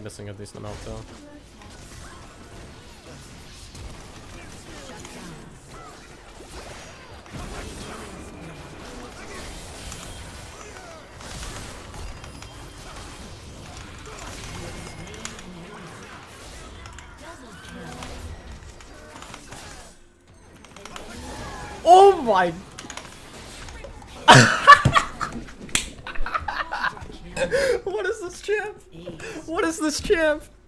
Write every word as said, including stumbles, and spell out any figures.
missing a decent amount though. Oh my! What is this champ? What is this champ?